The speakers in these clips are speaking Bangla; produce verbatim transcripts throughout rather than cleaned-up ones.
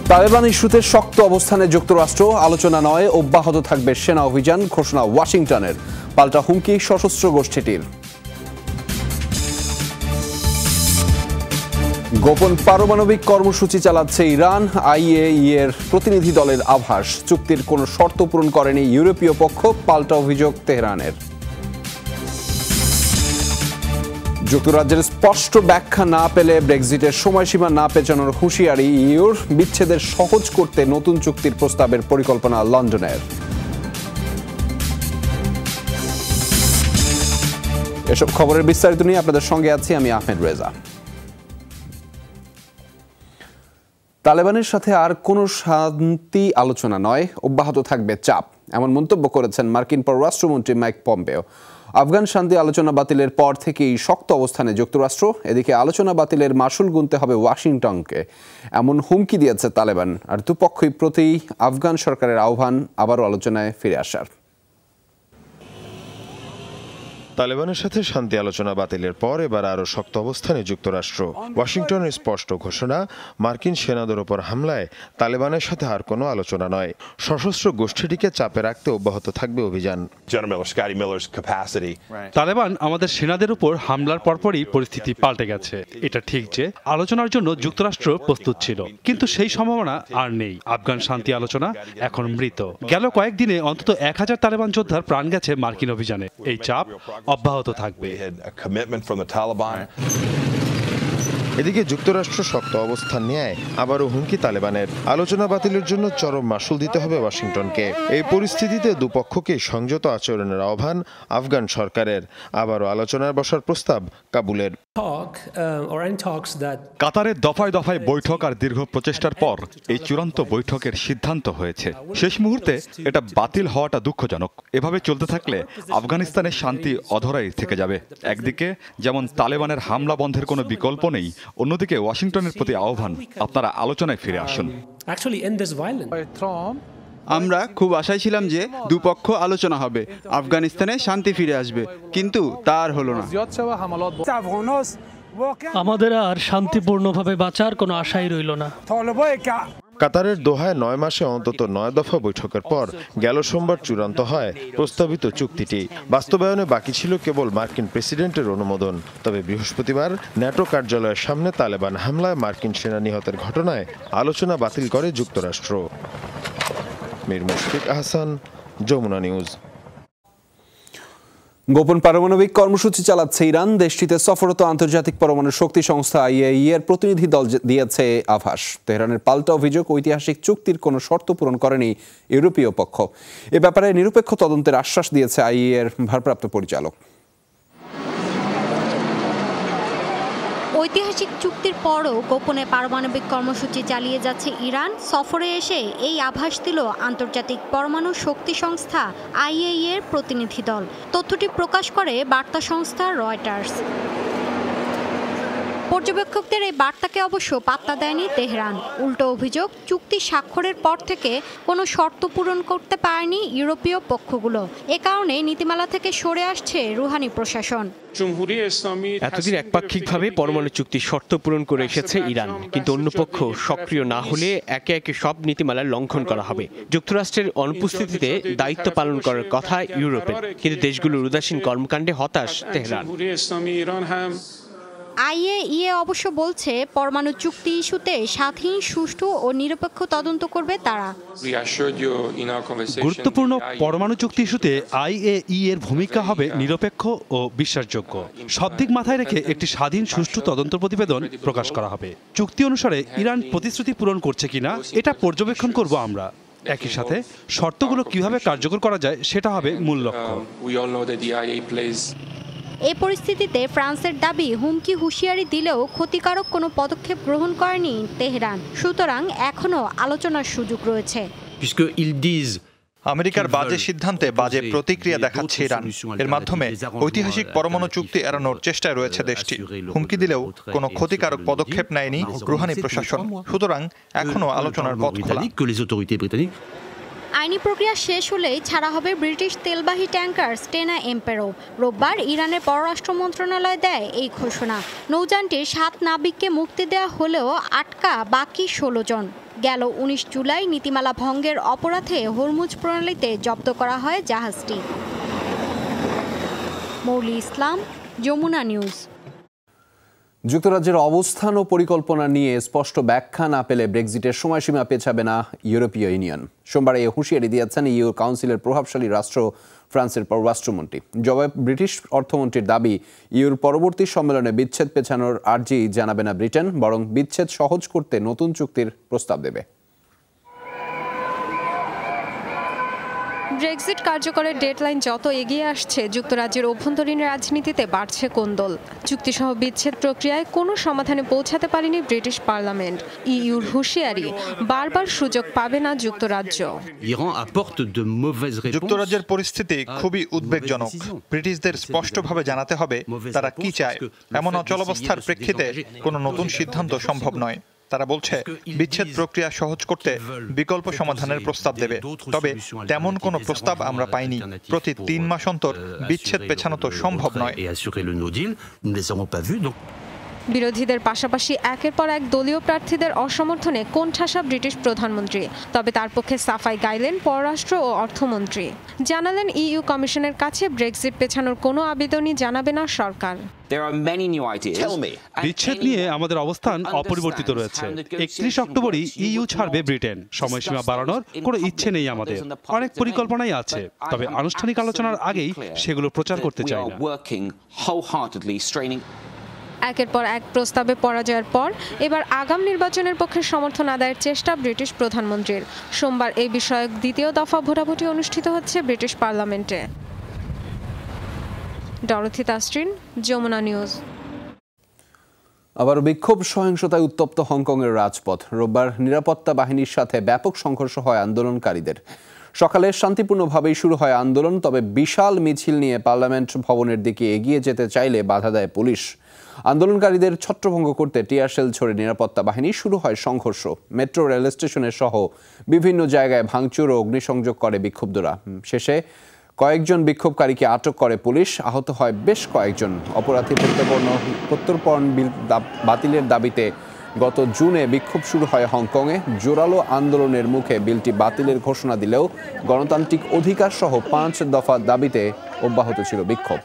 তালেবান ইস্যুতে শক্ত অবস্থানে যুক্তরাষ্ট্র, আলোচনা নয় অব্যাহত থাকবে সেনা অভিযান, ঘোষণা ওয়াশিংটনের। পাল্টা হুমকি সশস্ত্র গোষ্ঠীটির। গোপন পারমাণবিক কর্মসূচি চালাচ্ছে ইরান, আইএই এর প্রতিনিধি দলের আভাস। চুক্তির কোনো শর্ত পূরণ করেনি ইউরোপীয় পক্ষ, পাল্টা অভিযোগ তেহরানের। যুক্তরাজ্যের স্পষ্ট ব্যাখ্যা না পেলে ব্রেক্সিটের সময়সীমা না পেছানোর হুঁশিয়ারি ইউর। বিচ্ছেদের সহজ করতে নতুন চুক্তির প্রস্তাবের পরিকল্পনা লন্ডনের। এসব খবরের বিস্তারিত নিয়ে আপনাদের সঙ্গে আছি আমি আহমেদ রেজা। তালেবানের সাথে আর কোনো শান্তি আলোচনা নয়, অব্যাহত থাকবে চাপ, এমন মন্তব্য করেছেন মার্কিন পররাষ্ট্রমন্ত্রী মাইক পম্পেও। আফগান শান্তি আলোচনা বাতিলের পর থেকেই শক্ত অবস্থানে যুক্তরাষ্ট্র। এদিকে আলোচনা বাতিলের মাশুল গুনতে হবে ওয়াশিংটনকে, এমন হুমকি দিয়েছে তালেবান। আর দুপক্ষই প্রতি আফগান সরকারের আহ্বান আবারও আলোচনায় ফিরে আসার। তালেবানের সাথে শান্তি আলোচনা বাতিলের পর এবার আরও শক্ত অবস্থানে যুক্তরাষ্ট্র। ওয়াশিংটনের স্পষ্ট ঘোষণা, মার্কিন সেনাদের ওপর হামলায় তালেবানের সাথে আর কোনো আলোচনা নয়, সশস্ত্র গোষ্ঠীটিকে চাপে রাখতে অব্যাহত থাকবে অভিযান। তালেবান আমাদের সেনাদের উপর হামলার পরপরই পরিস্থিতি পাল্টে গেছে। এটা ঠিক যে আলোচনার জন্য যুক্তরাষ্ট্র প্রস্তুত ছিল, কিন্তু সেই সম্ভাবনা আর নেই। আফগান শান্তি আলোচনা এখন মৃত। গেল কয়েকদিনে অন্তত এক হাজার তালেবান যোদ্ধার প্রাণ গেছে মার্কিন অভিযানে। এই চাপ অব্যাহত থাকবে। এদিকে যুক্তরাষ্ট্র শক্ত অবস্থান নিয়ে আবারও হুমকি তালেবানের। আলোচনা বাতিলের জন্য চরম মাশুল দিতে হবে ওয়াশিংটনকে। এই পরিস্থিতিতে দুপক্ষকে সংযত আচরণের আহ্বান আফগান সরকারের। আবারও আলোচনায় বসার প্রস্তাব কাবুলের। কাতারের দফায় দফায় বৈঠক আর দীর্ঘ প্রচেষ্টার পর এই চূড়ান্ত বৈঠকের সিদ্ধান্ত হয়েছে। শেষ মুহূর্তে এটা বাতিল হওয়াটা দুঃখজনক। এভাবে চলতে থাকলে আফগানিস্তানের শান্তি অধরাই থেকে যাবে। একদিকে যেমন তালেবানের হামলা বন্ধের কোনো বিকল্প নেই, অন্যদিকে ওয়াশিংটনের প্রতি আহ্বান, আপনারা আলোচনায় ফিরে আসুন। আমরা খুব আশায় ছিলাম যে দুপক্ষ আলোচনা হবে, আফগানিস্তানে শান্তি ফিরে আসবে, কিন্তু তা আর হলো না। আমাদের আর শান্তিপূর্ণভাবে বাঁচার কোনো আশাই রইল না। কাতারের দোহায় নয় মাসে অন্তত নয় দফা বৈঠকের পর গেল সোমবার চূড়ান্ত হয় প্রস্তাবিত চুক্তিটি। বাস্তবায়নে বাকি ছিল কেবল মার্কিন প্রেসিডেন্টের অনুমোদন। তবে বৃহস্পতিবার ন্যাটো কার্যালয়ের সামনে তালেবান হামলায় মার্কিন সেনা নিহতের ঘটনায় আলোচনা বাতিল করে যুক্তরাষ্ট্র। মীর মুশফিক আহসান, যমুনা নিউজ। গোপন পারমাণবিক কর্মসূচি চালাচ্ছে ইরান। দেশটিতে সফররত আন্তর্জাতিক পরমাণু শক্তি সংস্থা আইএই এর প্রতিনিধি দল দিয়েছে আভাস। তেহরানের পাল্টা অভিযোগ, ঐতিহাসিক চুক্তির কোনো শর্ত পূরণ করেনি ইউরোপীয় পক্ষ। এ ব্যাপারে নিরপেক্ষ তদন্তের আশ্বাস দিয়েছে আইএই এর ভারপ্রাপ্ত পরিচালক। ঐতিহাসিক চুক্তির পরও গোপনে পারমাণবিক কর্মসূচি চালিয়ে যাচ্ছে ইরান। সফরে এসে এই আভাস দিল আন্তর্জাতিক পরমাণু শক্তি সংস্থা আইএই এর প্রতিনিধি দল। তথ্যটি প্রকাশ করে বার্তা সংস্থা রয়টার্স। পর্যবেক্ষকদের এই বার্তাকে অবশ্য পাত্তা দেয়নি তেহরান। উল্টো অভিযোগ, চুক্তি স্বাক্ষরের পর থেকে কোনো শর্ত পূরণ করতে পারেনি ইউরোপীয় পক্ষগুলো। এ কারণে নীতিমালা থেকে সরে আসছে রুহানি প্রশাসন। এতদিন একপাক্ষিকভাবে পরমাণু চুক্তির শর্ত পূরণ করে এসেছে ইরান, কিন্তু অন্য পক্ষ সক্রিয় না হলে একে একে সব নীতিমালার লঙ্ঘন করা হবে। যুক্তরাষ্ট্রের অনুপস্থিতিতে দায়িত্ব পালন করার কথা ইউরোপের, কিন্তু দেশগুলোর উদাসীন কর্মকাণ্ডে হতাশ তেহরান। আইএই অবশ্য বলছে পরমাণু চুক্তি ইস্যুতে স্বাধীন, সুষ্ঠু ও নিরপেক্ষ তদন্ত করবে তারা। গুরুত্বপূর্ণ পরমাণু চুক্তি ইস্যুতে আইএই এর ভূমিকা হবে নিরপেক্ষ ও বিশ্বাসযোগ্য। সব দিক মাথায় রেখে একটি স্বাধীন, সুষ্ঠু তদন্ত প্রতিবেদন প্রকাশ করা হবে। চুক্তি অনুসারে ইরান প্রতিশ্রুতি পূরণ করছে কিনা এটা পর্যবেক্ষণ করব আমরা। একই সাথে শর্তগুলো কিভাবে কার্যকর করা যায় সেটা হবে মূল লক্ষ্য। এই পরিস্থিতিতে ফ্রান্সের দাবি, হুমকি হুঁশিয়ারি দিলেও ক্ষতিকারক কোনো পদক্ষেপ গ্রহণ করেনি তেহরান। সুতরাং এখনও আলোচনার সুযোগ রয়েছে। আমেরিকার বাজে সিদ্ধান্তে বাজে প্রতিক্রিয়া দেখাচ্ছে ইরান। এর মাধ্যমে ঐতিহাসিক পরমাণু চুক্তি এড়ানোর চেষ্টায় রয়েছে দেশটি। হুমকি দিলেও কোনো ক্ষতিকারক পদক্ষেপ নেয়নি রুহানি প্রশাসন। সুতরাং এখনও আলোচনার পথ খোলা। আইনি প্রক্রিয়া শেষ হলেই ছাড়া হবে ব্রিটিশ তেলবাহী ট্যাঙ্কার স্টেনা এম্পেরো। রোববার ইরানের পররাষ্ট্র মন্ত্রণালয় দেয় এই ঘোষণা। নৌযানটির সাত নাবিককে মুক্তি দেওয়া হলেও আটকা বাকি ষোলো জন। গেল উনিশ জুলাই নীতিমালা ভঙ্গের অপরাধে হরমুজ প্রণালীতে জব্দ করা হয় জাহাজটি। মৌলি ইসলাম, যমুনা নিউজ। যুক্তরাজ্যের অবস্থান ও পরিকল্পনা নিয়ে স্পষ্ট ব্যাখ্যা না পেলে ব্রেক্সিটের সময়সীমা পেছাবে না ইউরোপীয় ইউনিয়ন। সোমবার এই হুঁশিয়ারি দিয়েছেন ইউ কাউন্সিলের প্রভাবশালী রাষ্ট্র ফ্রান্সের পররাষ্ট্রমন্ত্রী। জবাবে ব্রিটিশ অর্থমন্ত্রীর দাবি, ইউর পরবর্তী সম্মেলনে বিচ্ছেদ পেছানোর আর্জি জানাবে না ব্রিটেন, বরং বিচ্ছেদ সহজ করতে নতুন চুক্তির প্রস্তাব দেবে। ব্রেক্সিট কার্যকরের ডেডলাইন যত এগিয়ে আসছে, যুক্তরাজ্যের অভ্যন্তরীণ রাজনীতিতে বাড়ছে কোন্দল। চুক্তিসহ বিচ্ছেদ প্রক্রিয়ায় কোনো সমাধানে পৌঁছাতে পারেনি ব্রিটিশ পার্লামেন্ট। ইইউর হুঁশিয়ারি, বারবার সুযোগ পাবে না যুক্তরাজ্য। যুক্তরাজ্যের পরিস্থিতি খুবই উদ্বেগজনক। ব্রিটিশদের স্পষ্টভাবে জানাতে হবে তারা কি চায়। এমন অচলাবস্থার প্রেক্ষিতে কোনো নতুন সিদ্ধান্ত সম্ভব নয়। তারা বলছে বিচ্ছেদ প্রক্রিয়া সহজ করতে বিকল্প সমাধানের প্রস্তাব দেবে, তবে তেমন কোনো প্রস্তাব আমরা পাইনি। প্রতি তিন মাস অন্তর বিচ্ছেদ পেছানো তো সম্ভব নয়। বিরোধীদের পাশাপাশি একের পর এক দলীয় প্রার্থীদের অসমর্থনে কোণঠাসা ব্রিটিশ প্রধানমন্ত্রী। তবে তার পক্ষে সাফাই গাইলেন পররাষ্ট্র ও অর্থমন্ত্রী। জানালেন ইইউ কমিশনের কাছে ব্রেক্সিট পেছানোর কোনো আবেদনই জানাবে না সরকার। বিচ্ছেদ নিয়ে আমাদের অবস্থান অপরিবর্তিত রয়েছে। একত্রিশ অক্টোবরই ইইউ ছাড়বে ব্রিটেন। সময়সীমা বাড়ানোর কোনো ইচ্ছে নেই আমাদের। অনেক পরিকল্পনাই আছে, তবে আনুষ্ঠানিক আলোচনার আগেই সেগুলো প্রচার করতে চাই না। একের পর এক প্রস্তাবে পরাজয়ের পর এবার আগাম নির্বাচনের পক্ষে সমর্থন আদায়ের চেষ্টা ব্রিটিশ প্রধানমন্ত্রীর। সোমবার এই বিষয়ক দ্বিতীয় দফা ভোটাভুটি অনুষ্ঠিত হচ্ছে ব্রিটিশ পার্লামেন্টে। Dorothy Tasrin, Jamuna news. আবার বিক্ষোভ সহিংসতায় উত্তপ্ত হংকংয়ের রাজপথ। রোববার নিরাপত্তা বাহিনীর সাথে ব্যাপক সংঘর্ষ হয় আন্দোলনকারীদের। সকালে শান্তিপূর্ণভাবেই শুরু হয় আন্দোলন, তবে বিশাল মিছিল নিয়ে পার্লামেন্ট ভবনের দিকে এগিয়ে যেতে চাইলে বাধা দেয় পুলিশ। আন্দোলনকারীদের ছত্রভঙ্গ করতে টিয়ারশেল ছড়ে নিরাপত্তা বাহিনী। শুরু হয় সংঘর্ষ। মেট্রো রেল স্টেশনের সহ বিভিন্ন জায়গায় ভাঙচুর ও অগ্নিসংযোগ করে বিক্ষুব্ধরা। শেষে কয়েকজন বিক্ষোভকারীকে আটক করে পুলিশ। আহত হয় বেশ কয়েকজন। অপরাধী প্রত্যর্পণ প্রত্যর্পণ বিল বাতিলের দাবিতে গত জুনে বিক্ষোভ শুরু হয় হংকংয়ে। জোরালো আন্দোলনের মুখে বিলটি বাতিলের ঘোষণা দিলেও গণতান্ত্রিক অধিকার সহ পাঁচ দফা দাবিতে অব্যাহত ছিল বিক্ষোভ।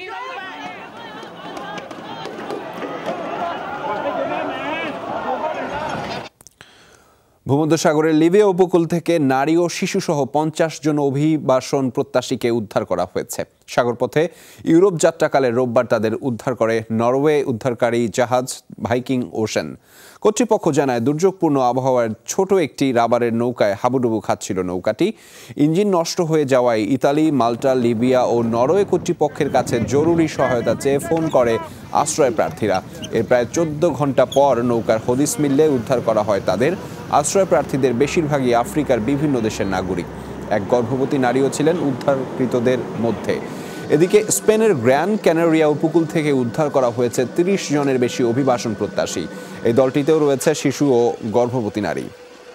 ভূমধ্যসাগরের লিবিয়া উপকূল থেকে নারী ও শিশুসহ পঞ্চাশ জন অভিবাসন প্রত্যাশীকে উদ্ধার করা হয়েছে। সাগরপথে ইউরোপ যাত্রাকালে রোববার তাদের উদ্ধার করে নরওয়ে উদ্ধারকারী জাহাজ ভাইকিং ওশেন। কর্তৃপক্ষ জানায়, দুর্যোগপূর্ণ আবহাওয়ার ছোট একটি রাবারের নৌকায় হাবুডুবু খাচ্ছিল নৌকাটি। ইঞ্জিন নষ্ট হয়ে যাওয়ায় ইতালি, মাল্টা, লিবিয়া ও নরওয়ে কর্তৃপক্ষের কাছে জরুরি সহায়তা চেয়ে ফোন করে আশ্রয় প্রার্থীরা। এর প্রায় চোদ্দ ঘন্টা পর নৌকার হদিস মিললে উদ্ধার করা হয় তাদের। আশ্রয় প্রার্থীদের বেশিরভাগই আফ্রিকার বিভিন্ন দেশের নাগরিক। এক গর্ভবতী নারীও ছিলেন উদ্ধারকৃতদের মধ্যে। এদিকে স্পেনের গ্র্যান্ড ক্যানারিয়া উপকূল থেকে উদ্ধার করা হয়েছে তিরিশ জনের বেশি অভিবাসন প্রত্যাশী। এই দলটিতেও রয়েছে শিশু ও গর্ভবতী নারী।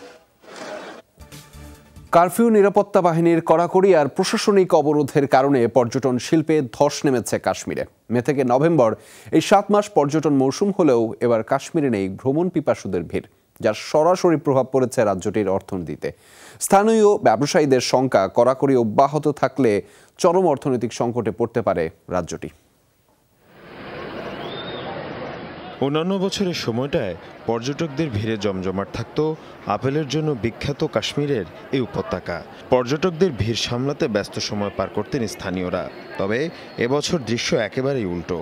কারফিউ, নিরাপত্তা বাহিনীর কড়াকড়ি আর প্রশাসনিক অবরোধের কারণে পর্যটন শিল্পে ধস নেমেছে কাশ্মীরে। মে থেকে নভেম্বর এই সাত মাস পর্যটন মৌসুম হলেও এবার কাশ্মীরে নেই ভ্রমণ পিপাসুদের ভিড়, যার সরাসরি প্রভাব পড়েছে রাজ্যটির অর্থনীতিতে। স্থানীয় ব্যবসায়ীদের শঙ্কা, কড়াকড়ি অব্যাহত থাকলে চরম অর্থনৈতিক সংকটে পড়তে পারে রাজ্যটি। অন্যান্য বছরের সময়টায় পর্যটকদের ভিড়ে জমজমাট থাকত আপেলের জন্য বিখ্যাত কাশ্মীরের এই উপত্যকা। পর্যটকদের ভিড় সামলাতে ব্যস্ত সময় পার করতেন স্থানীয়রা। তবে এবছর দৃশ্য একেবারেই উল্টো।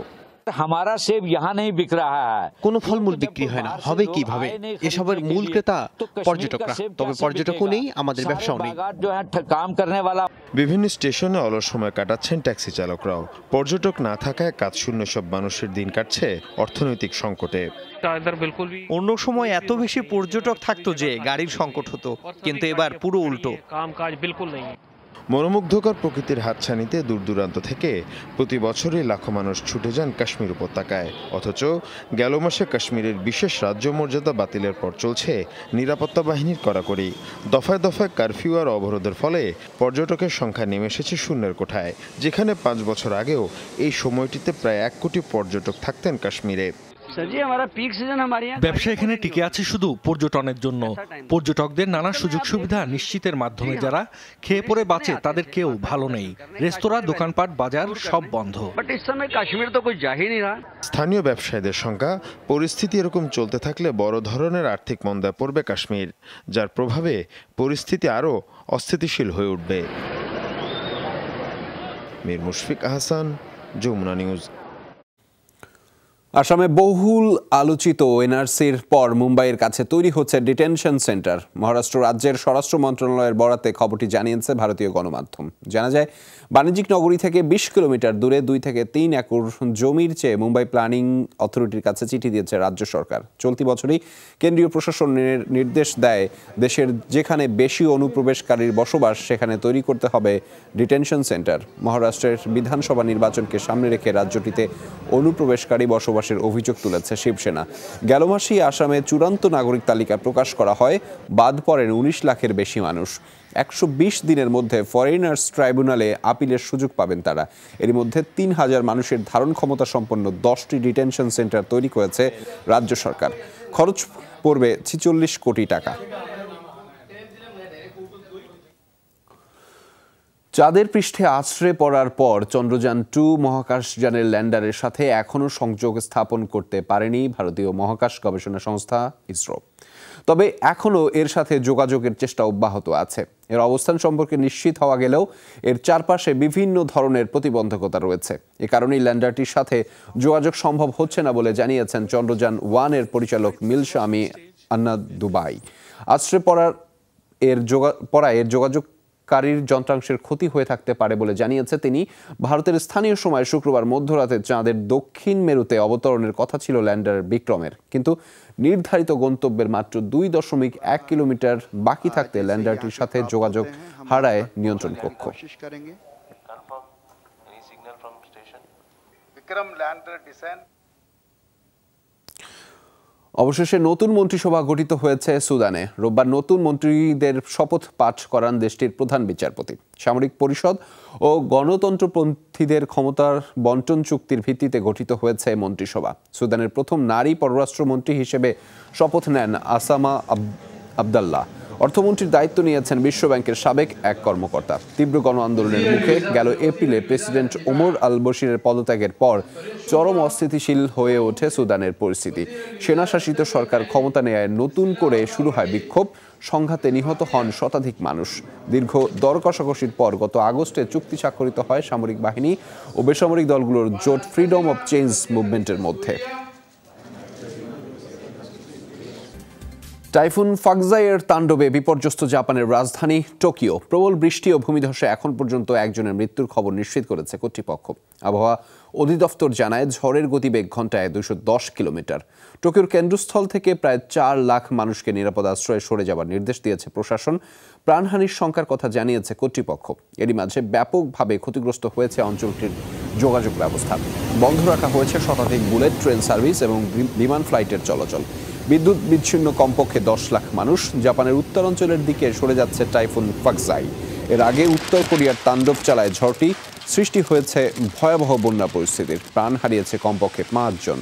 কোনো ফলমূল বিক্রি হয় না, হবে কিভাবে? এসবের মূল ক্রেতা পর্যটকরা, তবে পর্যটকও নেই, আমাদের ব্যবসাও নেই। বিভিন্ন স্টেশনে অলস সময় কাটাচ্ছেন ট্যাক্সি চালকরাও। পর্যটক না থাকায় কাজশূন্য সব মানুষের দিন কাটছে অর্থনৈতিক সংকটে। অন্য সময় এত বেশি পর্যটক থাকতো যে গাড়ির সংকট হতো, কিন্তু এবার পুরো উল্টো। মনোমুগ্ধকর প্রকৃতির হাতছানিতে দূর দূরান্ত থেকে প্রতি বছরই লাখো মানুষ ছুটে যান কাশ্মীর উপত্যকায়। অথচ গেল মাসে কাশ্মীরের বিশেষ রাজ্য মর্যাদা বাতিলের পর চলছে নিরাপত্তা বাহিনীর কড়াকড়ি। দফায় দফায় কারফিউ আর অবরোধের ফলে পর্যটকের সংখ্যা নেমে এসেছে শূন্যের কোঠায়, যেখানে পাঁচ বছর আগেও এই সময়টিতে প্রায় এক কোটি পর্যটক থাকতেন কাশ্মীরে। ব্যবসা এখানে টিকে আছে শুধু পর্যটনের জন্য। পর্যটকদের নানা সুযোগ সুবিধা নিশ্চিতের মাধ্যমে যারা খেয়ে পরে বাঁচে তাদের কেউ ভালো নেই। রেস্তোরাঁ, দোকানপাট, বাজার সব বন্ধ। স্থানীয় ব্যবসায়ীদের সংখ্যা, পরিস্থিতি এরকম চলতে থাকলে বড় ধরনের আর্থিক মন্দায় পড়বে কাশ্মীর, যার প্রভাবে পরিস্থিতি আরও অস্থিতিশীল হয়ে উঠবে। মীর মুশফিক আহসান, যমুনা নিউজ। আসামে বহুল আলোচিত এনআরসির পর মুম্বাইয়ের কাছে তৈরি হচ্ছে ডিটেনশন সেন্টার। মহারাষ্ট্র রাজ্যের স্বরাষ্ট্র মন্ত্রণালয়ের বরাতে খবরটি জানিয়েছে ভারতীয় গণমাধ্যম। জানা যায়, বাণিজ্যিক নগরী থেকে বিশ কিলোমিটার দূরে দুই থেকে তিন একর জমির চেয়ে মুম্বাই প্ল্যানিং অথরিটির কাছে চিঠি দিয়েছে রাজ্য সরকার। চলতি বছরই কেন্দ্রীয় প্রশাসনের নির্দেশ দেয়, দেশের যেখানে বেশি অনুপ্রবেশকারীর বসবাস সেখানে তৈরি করতে হবে ডিটেনশন সেন্টার। মহারাষ্ট্রের বিধানসভা নির্বাচনকে সামনে রেখে রাজ্যটিতে অনুপ্রবেশকারী বসবাস অভিযোগ তুলেছে শিবসেনা। গেল মাসেই আসামে চূড়ান্ত নাগরিক তালিকা প্রকাশ করা হয়, বাদ পড়েন উনিশ লাখের বেশি মানুষ। একশো বিশ দিনের মধ্যে ফরেনার্স ট্রাইব্যুনালে আপিলের সুযোগ পাবেন তারা। এর মধ্যে তিন হাজার মানুষের ধারণ ক্ষমতা সম্পন্ন দশটি ডিটেনশন সেন্টার তৈরি করেছে রাজ্য সরকার। খরচ পড়বে ছিচল্লিশ কোটি টাকা। চাঁদের পৃষ্ঠে আছড়ে পড়ার পর চন্দ্রযান টু মহাকাশযানের ল্যান্ডারের সাথে এখনও সংযোগ স্থাপন করতে পারেনি ভারতীয় মহাকাশ গবেষণা সংস্থা ইসরো। তবে এখনও এর সাথে যোগাযোগের চেষ্টা অব্যাহত আছে। এর অবস্থান সম্পর্কে নিশ্চিত হওয়া গেলেও এর চারপাশে বিভিন্ন ধরনের প্রতিবন্ধকতা রয়েছে। এ কারণেই ল্যান্ডারটির সাথে যোগাযোগ সম্ভব হচ্ছে না বলে জানিয়েছেন চন্দ্রযান ওয়ানের পরিচালক মিলস্বামী আন্না দুবাই। আছড়ে পড়ার এর যোগা পড়া এর যোগাযোগ কারীর যন্ত্রাংশের ক্ষতি হয়ে থাকতে পারে বলে জানিয়েছে তিনি। ভারতের স্থানীয় সময় শুক্রবার মধ্যরাতে চাঁদের দক্ষিণ মেরুতে অবতরণের কথা ছিল ল্যান্ডার বিক্রমের, কিন্তু নির্ধারিত গন্তব্যের মাত্র দুই দশমিক এক কিলোমিটার বাকি থাকতে ল্যান্ডারটির সাথে যোগাযোগ হারায় নিয়ন্ত্রণ কক্ষ। অবশেষে নতুন মন্ত্রিসভা গঠিত হয়েছে সুদানে। রোববার নতুন মন্ত্রীদের শপথ পাঠ করান দেশটির প্রধান বিচারপতি। সামরিক পরিষদ ও গণতন্ত্রপন্থীদের ক্ষমতার বন্টন চুক্তির ভিত্তিতে গঠিত হয়েছে মন্ত্রিসভা। সুদানের প্রথম নারী পররাষ্ট্রমন্ত্রী হিসেবে শপথ নেন আসামা আবদাল্লাহ। অর্থমন্ত্রীর দায়িত্ব নিয়েছেন বিশ্বব্যাংকের সাবেক এক কর্মকর্তা। তীব্র গণ আন্দোলনের মুখে গেল এপ্রিলে প্রেসিডেন্ট ওমর আল বশিরের পদত্যাগের পর চরম অস্থিতিশীল হয়ে ওঠে সুদানের পরিস্থিতি। সেনাশাসিত সরকার ক্ষমতা নেয়ায় নতুন করে শুরু হয় বিক্ষোভ। সংঘাতে নিহত হন শতাধিক মানুষ। দীর্ঘ দর কষাকষির পর গত আগস্টে চুক্তি স্বাক্ষরিত হয় সামরিক বাহিনী ও বেসামরিক দলগুলোর জোট ফ্রিডম অব চেঞ্জ মুভমেন্টের মধ্যে। টাইফুন ফাকজাইয়ের তাণ্ডবে বিপর্যস্ত জাপানের রাজধানী টোকিও। প্রবল বৃষ্টি ও ভূমিধসে এখন পর্যন্ত একজনের মৃত্যুর খবর নিশ্চিত করেছে কর্তৃপক্ষ। আবহাওয়া অধিদপ্তর জানায়, ঝড়ের গতিবেগ ঘন্টায় দুশো দশ কিলোমিটার। টোকিওর কেন্দ্রস্থল থেকে প্রায় চার লাখ মানুষকে নিরাপদ আশ্রয়ে সরে যাবার নির্দেশ দিয়েছে প্রশাসন। প্রাণহানির সংখ্যার কথা জানিয়েছে কর্তৃপক্ষ। এরই মাঝে ব্যাপকভাবে ক্ষতিগ্রস্ত হয়েছে অঞ্চলটির যোগাযোগ ব্যবস্থা। বন্ধ রাখা হয়েছে শতাধিক বুলেট ট্রেন সার্ভিস এবং বিমান ফ্লাইটের চলাচল। বিদ্যুৎ বিচ্ছিন্ন কমপক্ষে দশ লাখ মানুষ। জাপানের উত্তরাঞ্চলের দিকে সরে যাচ্ছে টাইফুন ফাকজাই। এর আগে উত্তর কোরিয়ার তাণ্ডব চালায় ঝড়টি। সৃষ্টি হয়েছে ভয়াবহ বন্যা পরিস্থিতির। প্রাণ হারিয়েছে কমপক্ষে পাঁচজন।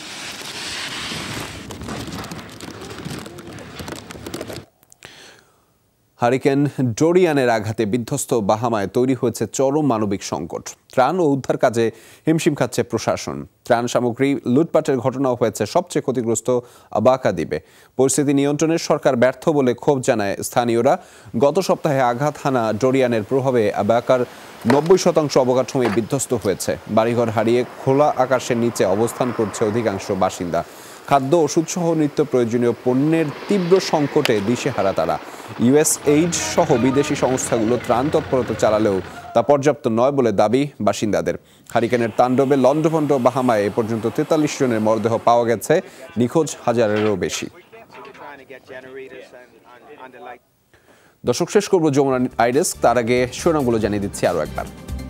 হারিকেন ডোরিয়ানের আঘাতে বিধ্বস্ত বাহামায় তৈরি হয়েছে চরম মানবিক সংকট। ত্রাণ ও উদ্ধার কাজে হিমশিম খাচ্ছে প্রশাসন। ত্রাণ সামগ্রী লুটপাটের ঘটনাও হয়েছে সবচেয়ে ক্ষতিগ্রস্ত আবাকা দ্বীপে। পরিস্থিতি নিয়ন্ত্রণে সরকার ব্যর্থ বলে ক্ষোভ জানায় স্থানীয়রা। গত সপ্তাহে আঘাত হানা ডোরিয়ানের প্রভাবে আবাকার নব্বই শতাংশ অবকাঠামো বিধ্বস্ত হয়েছে। বাড়িঘর হারিয়ে খোলা আকাশের নিচে অবস্থান করছে অধিকাংশ বাসিন্দা। খাদ্য, ওষুধসহ নিত্য প্রয়োজনীয় পণ্যের তীব্র সংকটে দিশেহারা তারা। ইউএস এইড সহ বিদেশি সংস্থাগুলো ত্রাণ তৎপরতা চালালেও তা পর্যাপ্ত নয় বলে দাবি বাসিন্দাদের। হারিকেনের তাণ্ডবে লণ্ডভণ্ড বাহামায় এ পর্যন্ত তেতাল্লিশ জনের মরদেহ পাওয়া গেছে, নিখোঁজ হাজারেরও বেশি। দর্শক, শেষ করবো যমুনা আই-ডেস্ক, তার আগে শিরোনামগুলো জানিয়ে দিচ্ছি আরো একবার।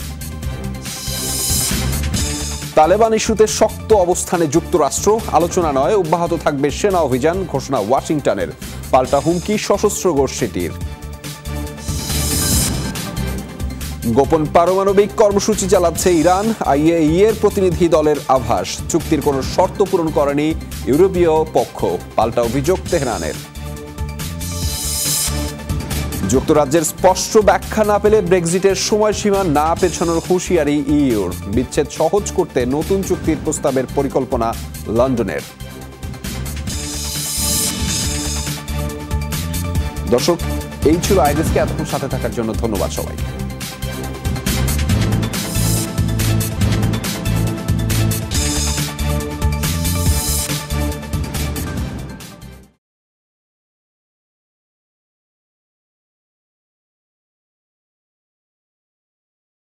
তালেবান ইস্যুতে শক্ত অবস্থানে যুক্তরাষ্ট্র, আলোচনা নয় অব্যাহত থাকবে সেনা অভিযান, ঘোষণা ওয়াশিংটনের, পাল্টা হুমকি সশস্ত্র গোষ্ঠীটির। গোপন পারমাণবিক কর্মসূচি চালাচ্ছে ইরান, আইএই এর প্রতিনিধি দলের আভাস, চুক্তির কোনো শর্ত পূরণ করেনি ইউরোপীয় পক্ষ, পাল্টা অভিযোগ তেহরানের। যুক্তরাজ্যের স্পষ্ট ব্যাখ্যা না পেলে ব্রেক্সিটের সময়সীমা না পেছানোর হুঁশিয়ারি ইইউর, বিচ্ছেদ সহজ করতে নতুন চুক্তির প্রস্তাবের পরিকল্পনা লন্ডনের। দর্শক, এই ছিল আই-ডেস্কে এতক্ষণ সাথে থাকার জন্য ধন্যবাদ সবাইকে।